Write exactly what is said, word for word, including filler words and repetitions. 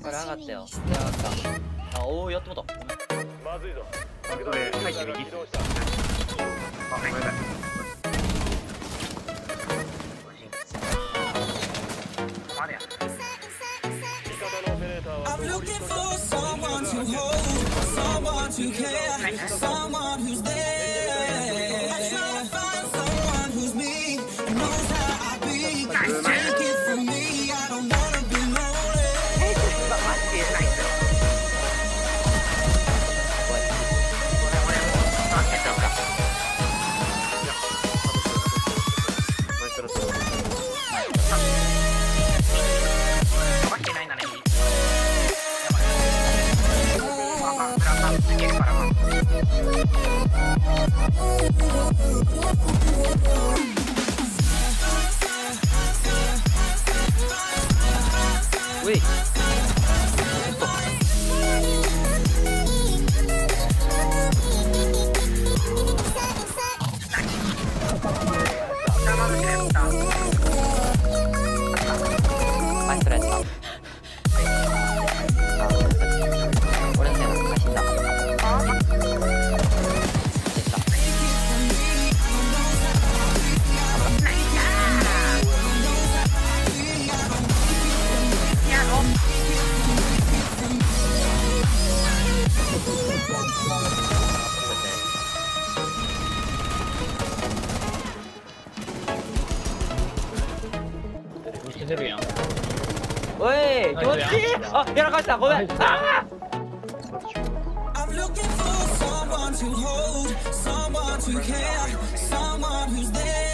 これ上がったよ。上がった。あ、おお、やってもうた。 まずいぞ。 これ入って右。あ、ごめんなさい。あれや。 I'm looking for someone to hold, someone to care, someone who's there. I'm trying to find someone who's me, knows how I be. Take it from me, I don't wanna be lonely. マジでないんだよ。これ俺もうあっちゃったか。これそろそろ。分かってないなね。 ウェイ。マイストライスだ。俺のせいな、死んだ。おい、気持ちいい。あ、やらかした。ごめん。ああ。 I'm looking for someone to hold, someone to care, someone who's there.